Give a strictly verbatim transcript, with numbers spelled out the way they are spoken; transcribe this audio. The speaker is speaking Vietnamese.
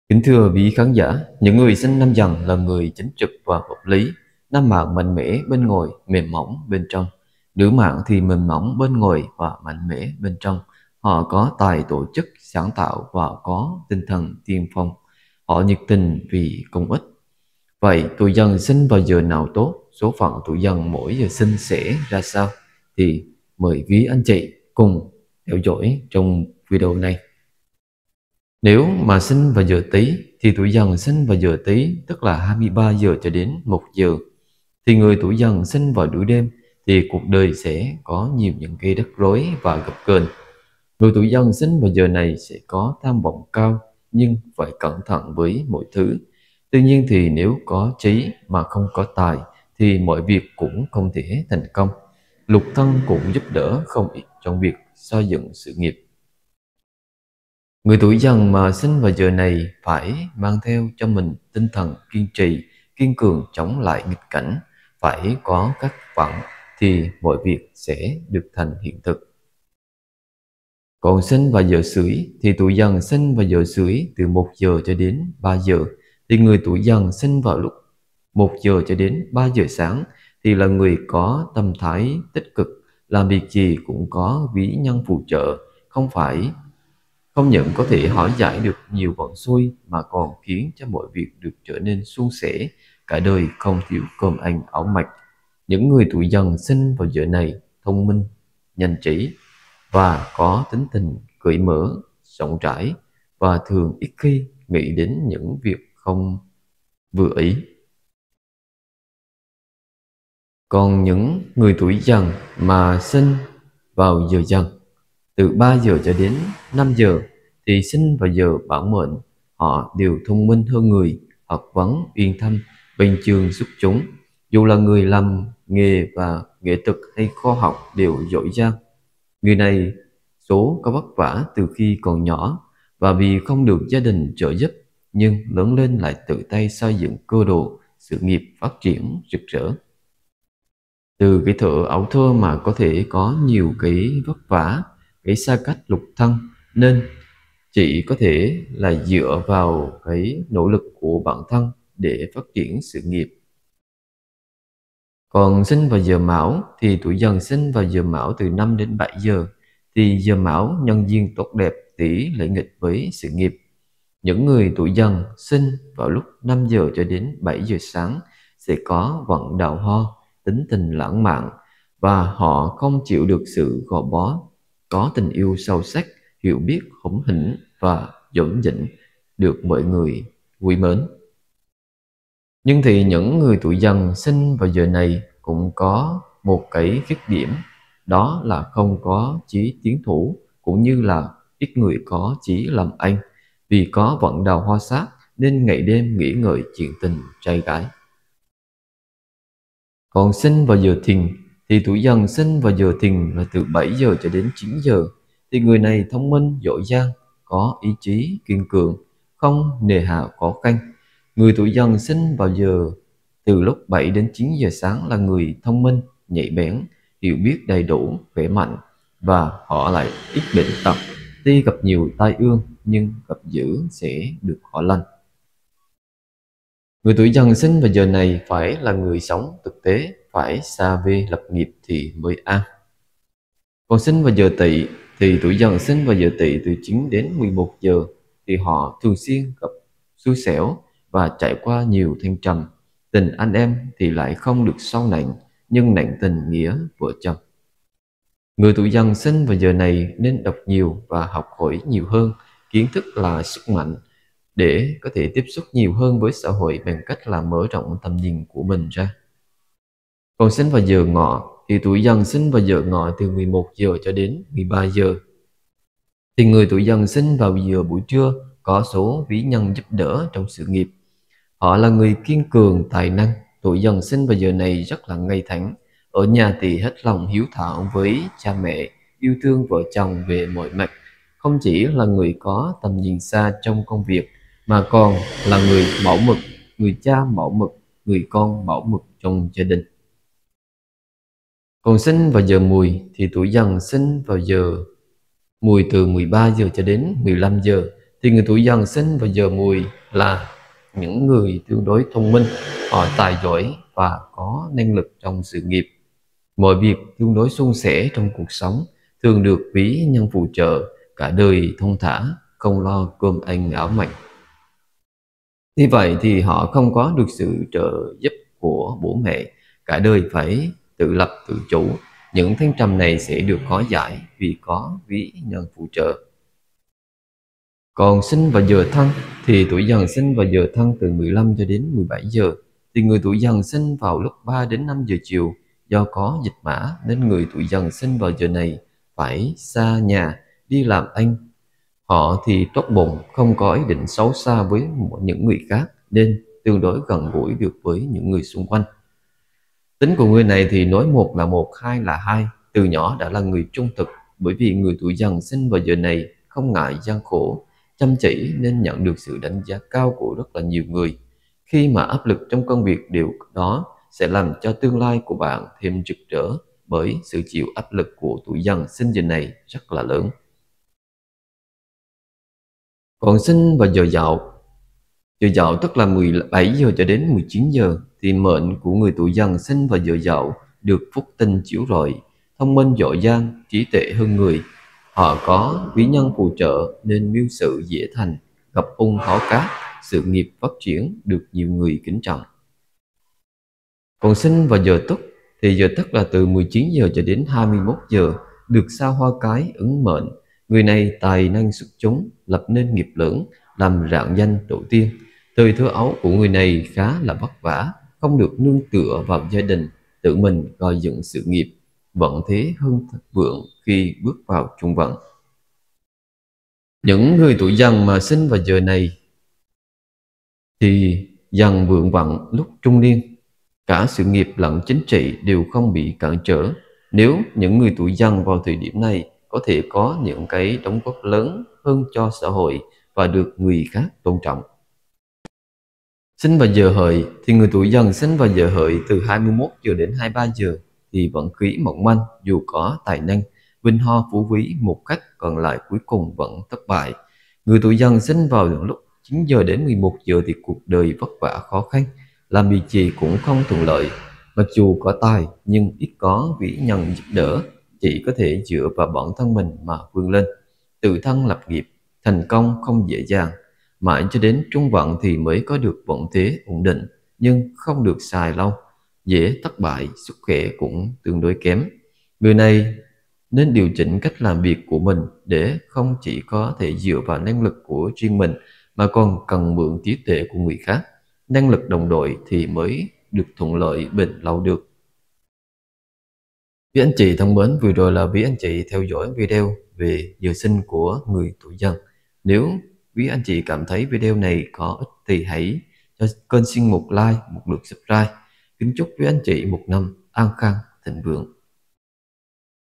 Kính thưa quý khán giả, những người sinh năm Dần là người chính trực và hợp lý, nam mạng mạnh mẽ bên ngoài, mềm mỏng bên trong. Nữ mạng thì mềm mỏng bên ngoài và mạnh mẽ bên trong. Họ có tài tổ chức, sáng tạo và có tinh thần tiên phong. Họ nhiệt tình vì công ích. Vậy tuổi Dần sinh vào giờ nào tốt? Số phận tuổi Dần mỗi giờ sinh sẽ ra sao? Thì mời quý anh chị cùng theo dõi trong video này. Nếu mà sinh vào giờ Tý thì tuổi Dần sinh vào giờ Tý, tức là hai mươi ba giờ cho đến một giờ. Thì người tuổi Dần sinh vào nửa đêm thì cuộc đời sẽ có nhiều những cái rắc rối và gập ghềnh. Người tuổi Dần sinh vào giờ này sẽ có tham vọng cao nhưng phải cẩn thận với mọi thứ. Tuy nhiên thì nếu có trí mà không có tài thì mọi việc cũng không thể thành công. Lục thân cũng giúp đỡ không ít trong việc xây dựng sự nghiệp. Người tuổi Dần mà sinh vào giờ này phải mang theo cho mình tinh thần kiên trì, kiên cường chống lại nghịch cảnh, phải có các vọng thì mọi việc sẽ được thành hiện thực. Còn sinh vào giờ Sửi thì tuổi Dần sinh vào giờ Sửi từ một giờ cho đến ba giờ, thì người tuổi Dần sinh vào lúc một giờ cho đến ba giờ sáng thì là người có tâm thái tích cực, làm việc gì cũng có quý nhân phù trợ, không phải không những có thể hóa giải được nhiều vận xui mà còn khiến cho mọi việc được trở nên suôn sẻ, cả đời không thiếu cơm ăn áo mặc. Những người tuổi Dần sinh vào giờ này thông minh, nhanh trí và có tính tình cởi mở, rộng rãi và thường ít khi nghĩ đến những việc không vừa ý. Còn những người tuổi Dần mà sinh vào giờ Dần từ ba giờ cho đến năm giờ thì sinh vào giờ bản mệnh, họ đều thông minh hơn người, học vấn uyên thâm, bình trường xuất chúng. Dù là người làm nghề và nghệ thuật hay khoa học đều giỏi giang. Người này số có vất vả từ khi còn nhỏ và vì không được gia đình trợ giúp nhưng lớn lên lại tự tay xây dựng cơ đồ, sự nghiệp phát triển rực rỡ. Từ cái thợ áo thơ mà có thể có nhiều cái vất vả, cái xa cách lục thân, nên chỉ có thể là dựa vào cái nỗ lực của bản thân để phát triển sự nghiệp. Còn sinh vào giờ Mão thì tuổi Dần sinh vào giờ Mão từ năm đến bảy giờ, thì giờ Mão nhân duyên tốt đẹp, tỷ lệ nghịch với sự nghiệp. Những người tuổi Dần sinh vào lúc năm giờ cho đến bảy giờ sáng sẽ có vận đạo hoa, tính tình lãng mạn và họ không chịu được sự gò bó, có tình yêu sâu sắc, hiểu biết hủng hĩnh và dũng dĩnh, được mọi người quý mến. Nhưng thì những người tuổi Dần sinh vào giờ này cũng có một cái khuyết điểm, đó là không có chí tiến thủ, cũng như là ít người có chí làm anh. Vì có vận đào hoa sát nên ngày đêm nghĩ ngợi chuyện tình trai gái. Còn sinh vào giờ Thìn thì tuổi Dần sinh vào giờ Thìn là từ bảy giờ cho đến chín giờ, thì người này thông minh, giỏi giang, có ý chí kiên cường, không nề hà khó khăn. Người tuổi Dần sinh vào giờ từ lúc bảy đến chín giờ sáng là người thông minh, nhạy bén, hiểu biết đầy đủ, khỏe mạnh và họ lại ít bệnh tật. Tuy gặp nhiều tai ương nhưng gặp dữ sẽ được khỏi lành. Người tuổi Dần sinh vào giờ này phải là người sống thực tế, phải xa về lập nghiệp thì mới an. Còn sinh vào giờ Tỵ thì tuổi Dần sinh vào giờ Tỵ từ chín đến mười một giờ thì họ thường xuyên gặp xui xẻo và trải qua nhiều thăng trầm. Tình anh em thì lại không được sâu nặng, nhưng nặng tình nghĩa vợ chồng. Người tuổi Dần sinh vào giờ này nên đọc nhiều và học hỏi nhiều hơn. Kiến thức là sức mạnh để có thể tiếp xúc nhiều hơn với xã hội bằng cách là mở rộng tầm nhìn của mình ra. Còn sinh vào giờ Ngọ thì tuổi Dần sinh vào giờ Ngọ từ mười một giờ cho đến mười ba giờ. Thì người tuổi Dần sinh vào giờ buổi trưa có số quý nhân giúp đỡ trong sự nghiệp. Họ là người kiên cường, tài năng. Tuổi Dần sinh vào giờ này rất là ngay thẳng. Ở nhà thì hết lòng hiếu thảo với cha mẹ, yêu thương vợ chồng về mọi mặt. Không chỉ là người có tầm nhìn xa trong công việc, mà còn là người mẫu mực, người cha mẫu mực, người con mẫu mực trong gia đình. Còn sinh vào giờ Mùi thì tuổi Dần sinh vào giờ Mùi từ mười ba giờ cho đến mười lăm giờ, thì người tuổi Dần sinh vào giờ Mùi là những người tương đối thông minh, họ tài giỏi và có năng lực trong sự nghiệp. Mọi việc tương đối suôn sẻ trong cuộc sống, thường được ví nhân phù trợ, cả đời thông thả, không lo cơm ăn áo mặc. Như vậy thì họ không có được sự trợ giúp của bố mẹ, cả đời phải tự lập tự chủ. Những thăng trầm này sẽ được hóa giải vì có ví nhân phù trợ. Còn sinh vào giờ Thân thì tuổi Dần sinh vào giờ Thân từ mười lăm cho đến mười bảy giờ, thì người tuổi Dần sinh vào lúc ba đến năm giờ chiều. Do có dịch mã nên người tuổi Dần sinh vào giờ này phải xa nhà đi làm ăn. Họ thì tốt bụng, không có ý định xấu xa với những người khác, nên tương đối gần gũi được với những người xung quanh. Tính của người này thì nói một là một, hai là hai, từ nhỏ đã là người trung thực, bởi vì người tuổi Dần sinh vào giờ này không ngại gian khổ, chăm chỉ nên nhận được sự đánh giá cao của rất là nhiều người. Khi mà áp lực trong công việc, điều đó sẽ làm cho tương lai của bạn thêm rực rỡ, bởi sự chịu áp lực của tuổi Dần sinh giờ này rất là lớn. Còn sinh vào giờ Dậu, giờ Dậu tức là mười bảy giờ cho đến mười chín giờ, thì mệnh của người tuổi Dần sinh vào giờ Dậu được phúc tinh chiếu rọi, thông minh giỏi giang, trí tuệ hơn người. Họ có quý nhân phù trợ nên mưu sự dễ thành, gặp ung khó cát, sự nghiệp phát triển được nhiều người kính trọng. Còn sinh vào giờ Tuất thì giờ Tuất là từ mười chín giờ cho đến hai mươi mốt giờ, được sao Hoa Cái ứng mệnh. Người này tài năng xuất chúng, lập nên nghiệp lớn, làm rạng danh tổ tiên. Thời thơ ấu của người này khá là vất vả, không được nương tựa vào gia đình, tự mình gây dựng sự nghiệp. Vận thế hơn vượng khi bước vào trung vận. Những người tuổi Dần mà sinh vào giờ này thì dần vượng vận lúc trung niên, cả sự nghiệp lẫn chính trị đều không bị cản trở. Nếu những người tuổi Dần vào thời điểm này có thể có những cái đóng góp lớn hơn cho xã hội và được người khác tôn trọng. Sinh vào giờ Hợi thì người tuổi Dần sinh vào giờ Hợi từ hai mươi mốt giờ đến hai mươi ba giờ thì vận khí mỏng manh, dù có tài năng, vinh ho phú quý một cách, còn lại cuối cùng vẫn thất bại. Người tuổi Dần sinh vào lúc chín giờ đến mười một giờ thì cuộc đời vất vả khó khăn, làm việc gì cũng không thuận lợi. Mặc dù có tài nhưng ít có vĩ nhân giúp đỡ, chỉ có thể dựa vào bản thân mình mà vươn lên. Tự thân lập nghiệp, thành công không dễ dàng. Mãi cho đến trung vận thì mới có được vận thế ổn định, nhưng không được xài lâu, dễ thất bại, sức khỏe cũng tương đối kém. Người này nên điều chỉnh cách làm việc của mình để không chỉ có thể dựa vào năng lực của riêng mình mà còn cần mượn trí tuệ của người khác. Năng lực đồng đội thì mới được thuận lợi bền lâu được. Quý anh chị thân mến, vừa rồi là quý anh chị theo dõi video về giờ sinh của người tuổi Dần. Nếu quý anh chị cảm thấy video này có ích thì hãy cho kênh xin một like, một lượt subscribe. Kính chúc quý anh chị một năm an khang, thịnh vượng.